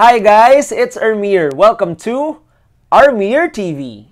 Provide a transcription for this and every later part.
Hi guys, it's Armyr. Welcome to ArmyrTV.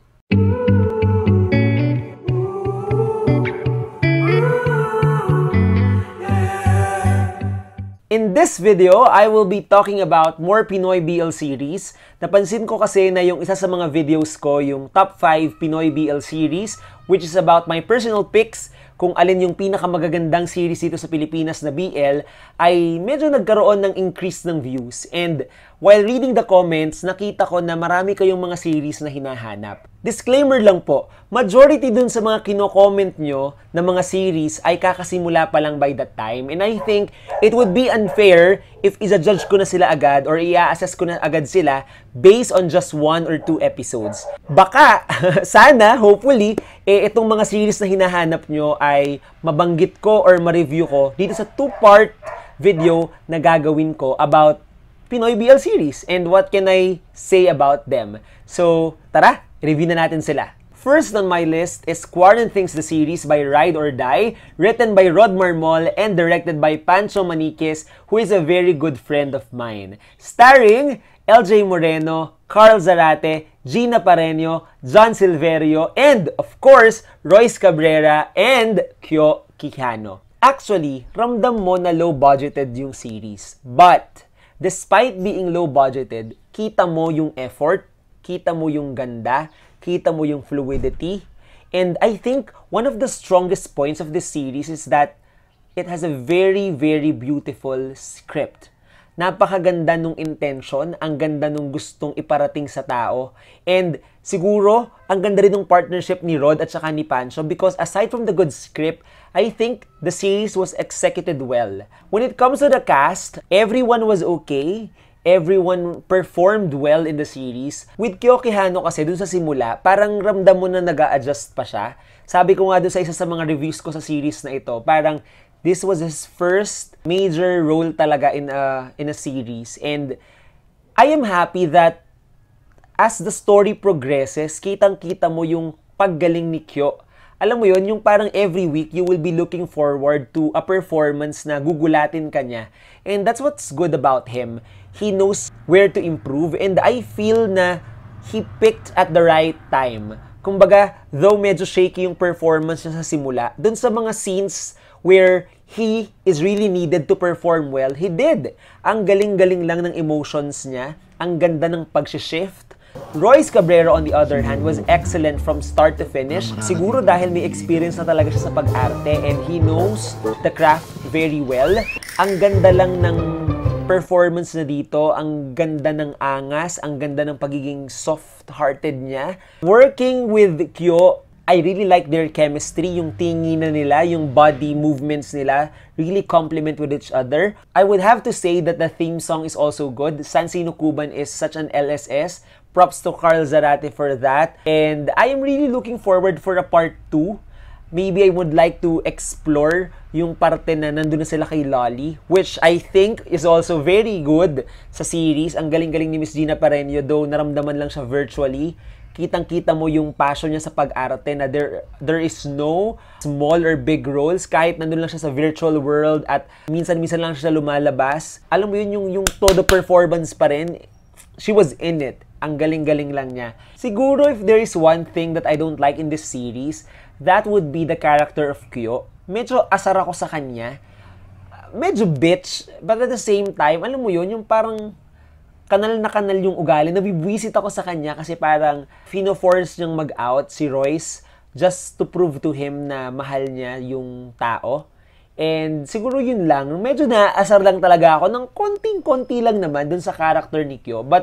In this video, I will be talking about more Pinoy BL series. Napansin ko kasi na yung isa sa mga videos ko, yung top 5 Pinoy BL series, which is about my personal picks kung alin yung pinakamagagandang series dito sa Pilipinas na BL, ay medyo nagkaroon ng increase ng views. And while reading the comments, nakita ko na marami kayong mga series na hinahanap. Disclaimer lang po, majority dun sa mga kino-comment nyo na mga series ay kakasimula pa lang by that time. And I think it would be unfair if isa-judge ko na sila agad or i-assess ko na agad sila based on just 1 or 2 episodes. Baka, sana, hopefully, itong mga series na hinahanap nyo ay mabanggit ko or ma-review ko dito sa 2-part video na gagawin ko about Pinoy BL series and what can I say about them. So, tara, review na natin sila. First on my list is Quaranthings the series by Ride or Die, written by Rod Marmol and directed by Pancho Maniquez, who is a very good friend of mine. Starring LJ Moreno, Carl Zarate, Gina Pareño, John Silverio, and of course, Royce Cabrera and Kyo Quijano. Actually, ramdam mo na low-budgeted yung series. But, despite being low-budgeted, kita mo yung effort, kita mo yung ganda, kita mo yung fluidity. And I think one of the strongest points of this series is that it has a very, very beautiful script. Napakaganda nung intention, ang ganda nung gustong iparating sa tao. And siguro, ang ganda rin ng partnership ni Rod at saka ni Pancho because aside from the good script, I think the series was executed well. When it comes to the cast, everyone was okay. Everyone performed well in the series. With Kyo Quijano kasi dun sa simula, parang ramdam mo na nag-a-adjust pa siya. Sabi ko nga dun sa isa sa mga reviews ko sa series na ito, parang this was his first major role talaga in a series. And I am happy that as the story progresses, kitang-kita mo yung paggaling ni Kyo. Alam mo yun, yung parang every week, you will be looking forward to a performance na gugulatin ka niya. And that's what's good about him. He knows where to improve and I feel na he picked at the right time. Kumbaga, though medyo shaky yung performance niya sa simula, dun sa mga scenes where he is really needed to perform well, he did. Ang galing-galing lang ng emotions niya, ang ganda ng pag-shift. Royce Cabrera, on the other hand, was excellent from start to finish. Siguro dahil may experience na talaga siya sa pag-arte and he knows the craft very well. Ang ganda lang ng performance na dito, ang ganda ng angas, ang ganda ng pagiging soft-hearted niya. Working with Kyo, I really like their chemistry, yung tingin na nila, yung body movements nila, really complement with each other. I would have to say that the theme song is also good. San Sino Cuban is such an LSS. Props to Carl Zarate for that. And I am really looking forward for a part 2. Maybe I would like to explore yung parte na nandun na sila kay Lolly, which I think is also very good sa series. Ang galing-galing ni Miss Gina Pareño, though naramdaman lang siya virtually. Kitang-kita mo yung passion niya sa pag-arte na there is no small or big roles. Kahit nandun lang siya sa virtual world at minsan-minsan lang siya lumalabas. Alam mo yun, yung todo performance pa rin, she was in it. Ang galing-galing lang niya. Siguro if there is one thing that I don't like in this series, that would be the character of Kyo. Medyo asar ako sa kanya. Medyo bitch, but at the same time, alam mo yun, yung parang kanal na kanal yung ugali. Nabibwisit ako sa kanya kasi parang fino-force niyang mag-out si Royce just to prove to him na mahal niya yung tao. And siguro yun lang. Medyo naasar lang talaga ako ng konting-konti lang naman dun sa character ni Kyo. But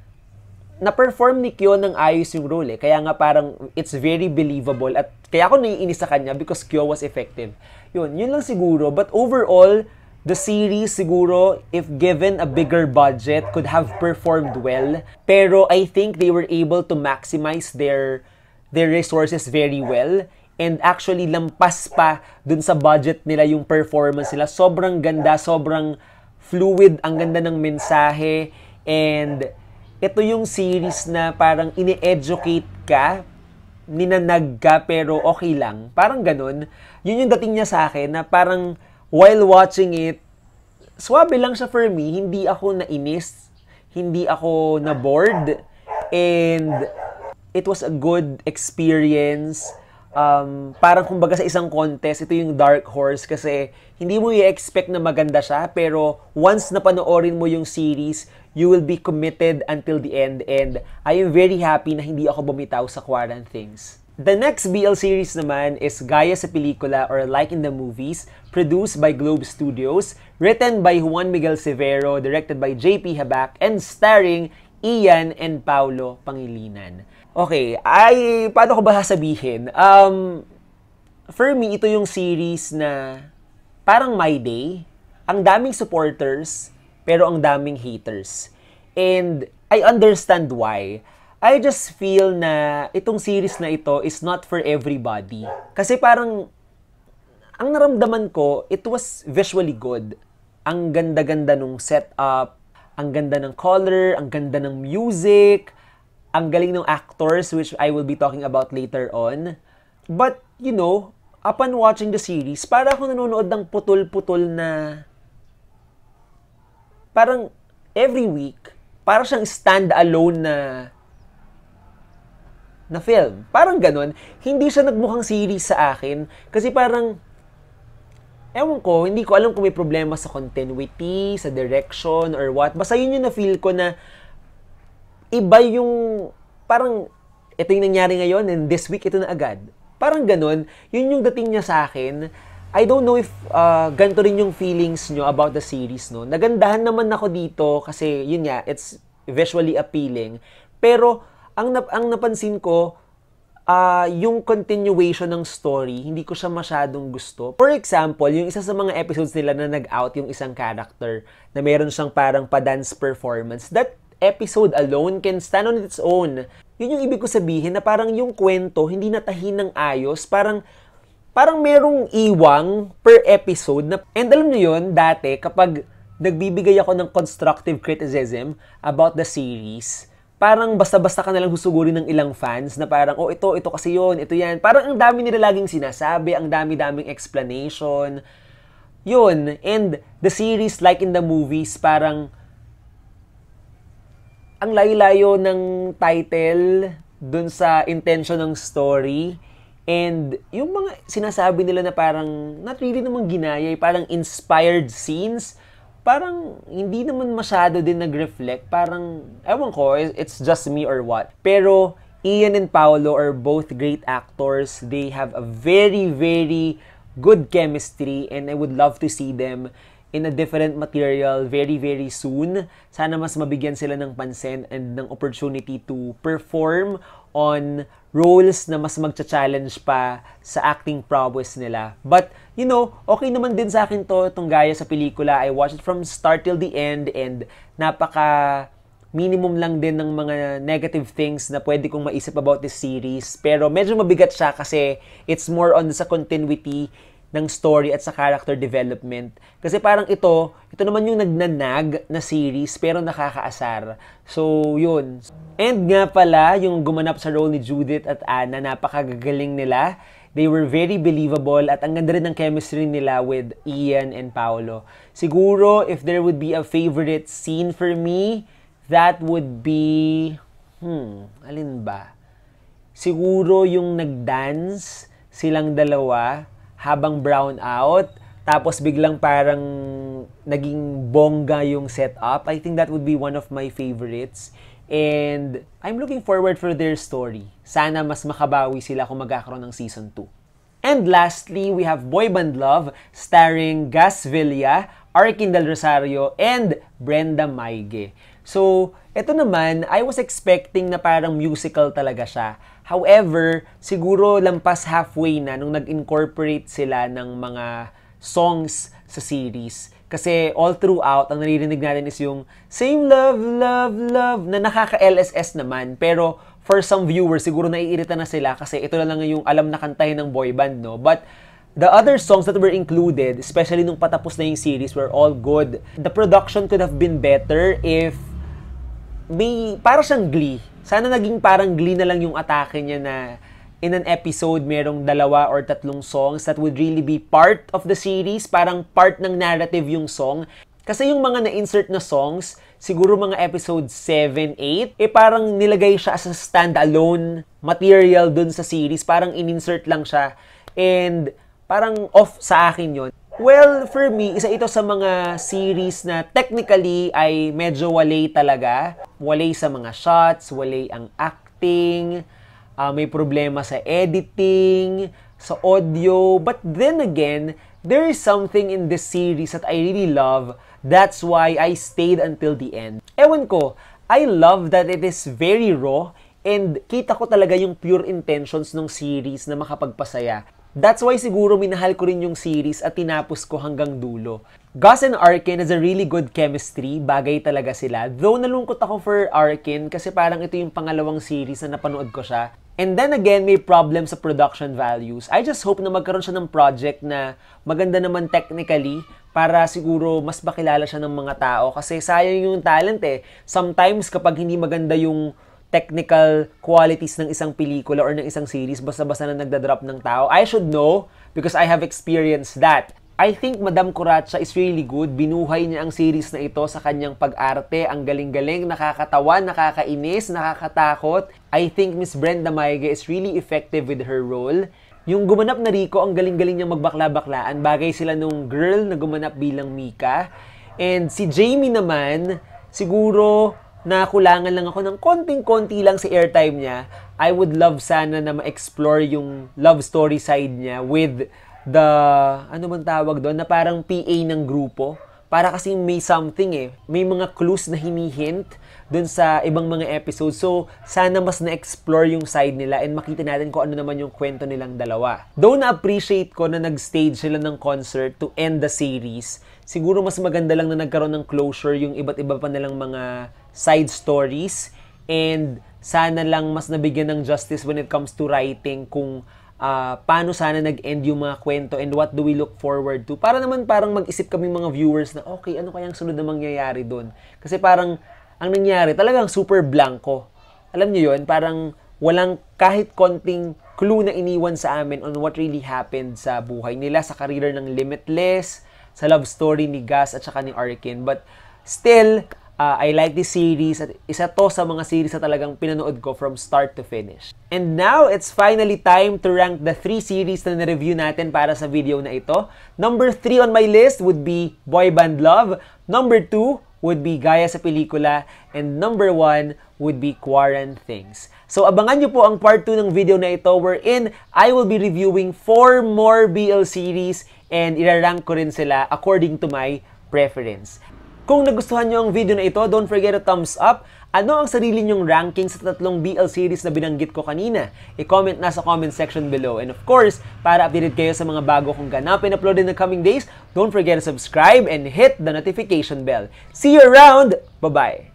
na-perform ni Kyo ng ayos yung role. Kaya nga parang it's very believable. At kaya ako naiinis sa kanya because Kyo was effective. Yun lang siguro. But overall, the series siguro, if given a bigger budget, could have performed well. Pero I think they were able to maximize their resources very well. And actually, lampas pa dun sa budget nila yung performance nila. Sobrang ganda, sobrang fluid, ang ganda ng mensahe. And ito yung series na parang ini-educate ka, ninanag ka, pero okay lang. Parang ganun. Yun yung dating niya sa akin na parang while watching it, swabe lang siya for me. Hindi ako nainis. hindi ako na-bored, and it was a good experience. Parang kumbaga sa isang contest, ito yung dark horse kasi hindi mo i-expect na maganda siya, pero once na panoorin mo yung series, you will be committed until the end, and I am very happy na hindi ako bumitaw sa Quaranthings. The next BL series naman is Gaya sa Pelikula or Like in the Movies, produced by Globe Studios, written by Juan Miguel Severo, directed by JP Habac, and starring Ian and Paulo Pangilinan. Okay, paano ko ba sasabihin? For me, ito yung series na parang My Day. Ang daming supporters, pero ang daming haters. And I understand why. I just feel na itong series na ito is not for everybody. Kasi parang, ang naramdaman ko, it was visually good. Ang ganda-ganda nung setup, ang ganda ng color, ang ganda ng music, ang galing ng actors, which I will be talking about later on. But, you know, upon watching the series, para ako nanonood ng putol-putol na parang every week, parang siyang stand-alone na film. Parang ganun. Hindi siya nagmukhang series sa akin. Kasi parang, ewan ko, hindi ko alam kung may problema sa continuity, sa direction, or what. Basta yun yung na-feel ko na iba yung, parang, ito yung nangyari ngayon, and this week, ito na agad. Parang ganun. Yun yung dating niya sa akin. I don't know if ganito rin yung feelings nyo about the series, no? Nagandahan naman ako dito kasi, yun nga, it's visually appealing. Pero, ang napansin ko, yung continuation ng story, hindi ko siya masyadong gusto. For example, yung isa sa mga episodes nila na nag-out yung isang character na meron siyang parang pa-dance performance. That episode alone can stand on its own. Yun yung ibig ko sabihin na parang yung kwento, hindi natahin ng ayos. Parang merong iwang per episode. And alam nyo yun, dati, kapag nagbibigay ako ng constructive criticism about the series, parang basta-basta ka nalang husugurin ng ilang fans na parang, oh, ito kasi yun, ito yan. Parang ang dami nila laging sinasabi, ang dami-daming explanation. Yun. And the series, like in the movies, parang ang layo-layo ng title dun sa intention ng story. And yung mga sinasabi nila na parang not really namang ginaya, parang inspired scenes, parang hindi naman masyado din nag-reflect. Parang, ewan ko, it's just me or what. Pero, Ian and Paolo are both great actors. They have a very, very good chemistry, and I would love to see them in a different material very, very soon. Sana mas mabigyan sila ng pansin and ng opportunity to perform on roles na mas magcha-challenge pa sa acting prowess nila. But, you know, okay naman din sa akin itong Gaya sa Pelikula. I watched it from start till the end, and minimum lang din ng mga negative things na pwede kong maisip about this series. Pero medyo mabigat siya kasi it's more on sa continuity ng story at sa character development. Kasi parang ito naman yung nagnanag na series pero nakakaasar. So, yun. And nga pala, yung gumanap sa role ni Judith at Anna, napakagagaling nila. They were very believable at ang ganda rin ng chemistry nila with Ian and Paolo. Siguro, if there would be a favorite scene for me, that would be, alin ba? Siguro yung nagdance silang dalawa habang brown out, tapos biglang parang naging bongga yung setup. I think that would be one of my favorites. And I'm looking forward for their story. Sana mas makabawi sila kung magkakaroon ng season 2. And lastly, we have Boyband Love, starring Gus Villa, Arkin Del Rosario, and Brenda Maige. So, ito naman, I was expecting na parang musical talaga siya. However, siguro lampas halfway na nung nag-incorporate sila ng mga songs sa series. Kasi all throughout, ang naririnig natin is yung same love, love, love, na nakaka-LSS naman. Pero for some viewers, siguro naiirita na sila kasi ito na lang yung alam na kantahin ng boyband, no? But the other songs that were included, especially nung patapos na yung series, were all good. The production could have been better if para siyang Glee. Sana naging parang Glee na lang yung atake niya na in an episode merong 2 or 3 songs that would really be part of the series. Parang part ng narrative yung song. Kasi yung mga na-insert na songs, siguro mga episode 7, 8, parang nilagay siya as a standalone material dun sa series. Parang in-insert lang siya. And parang off sa akin yon. Well, for me, isa ito sa mga series na technically ay medyo walay talaga. Walay sa mga shots, walay ang acting, may problema sa editing, sa audio. But then again, there is something in this series that I really love. That's why I stayed until the end. Ewan ko, I love that it is very raw and kita ko talaga yung pure intentions ng series na makapagpasaya. That's why siguro minahal ko rin yung series at tinapos ko hanggang dulo. Gus and Arkin has a really good chemistry. Bagay talaga sila. Though nalungkot ako for Arkin kasi parang ito yung pangalawang series na napanood ko siya. And then again, may problem sa production values. I just hope na magkaroon siya ng project na maganda naman technically para siguro mas makilala siya ng mga tao. Kasi sayang yung talent eh. Sometimes kapag hindi maganda yung technical qualities ng isang pelikula or ng isang series, basta-basta na nagdadrop ng tao. I should know because I have experienced that. I think Madam Curatsa is really good. Binuhay niya ang series na ito sa kanyang pag-arte. Ang galing-galing, nakakatawa, nakakainis, nakakatakot. I think Miss Brenda Maige is really effective with her role. Yung gumanap na Rico, ang galing-galing niyang magbakla-baklaan. Bagay sila nung girl na gumanap bilang Mika. And si Jamie naman, siguro nakulangan lang ako ng konting-konti lang sa airtime niya. I would love sana na ma-explore yung love story side niya with the, ano bang tawag doon, na parang PA ng grupo. Para kasing may something eh. May mga clues na hinihint doon sa ibang mga episodes. So, sana mas na-explore yung side nila and makita natin kung ano naman yung kwento nilang dalawa. Though na-appreciate ko na nag-stage sila ng concert to end the series, siguro mas maganda lang na nagkaroon ng closure yung iba't iba pa nilang mga side stories. And sana lang mas nabigyan ng justice when it comes to writing kung paano sana nag-end yung mga kwento and what do we look forward to. Para naman parang mag-isip kami mga viewers na, okay, ano kayang sunod na mangyayari doon? Kasi parang, ang nangyari, talagang super blanco. Alam niyo yun, parang walang kahit konting clue na iniwan sa amin on what really happened sa buhay nila, sa career ng Limitless, sa love story ni Gus at saka ni Arkin. But still, I like this series at isa to sa mga series na talagang pinanood ko from start to finish. And now, it's finally time to rank the 3 series na na-review natin para sa video na ito. Number 3 on my list would be Boyband Love. Number 2 would be Gaya sa Pelikula. And number 1 would be Quaranthings. So, abangan nyo po ang part 2 ng video na ito wherein I will be reviewing 4 more BL series and irarank ko rin sila according to my preference. Kung nagustuhan nyo ang video na ito, don't forget to thumbs up. Ano ang sarili nyong ranking sa 3 BL series na binanggit ko kanina? I-comment na sa comment section below. And of course, para updated kayo sa mga bago kong ganap and upload in the coming days, don't forget to subscribe and hit the notification bell. See you around! Bye-bye!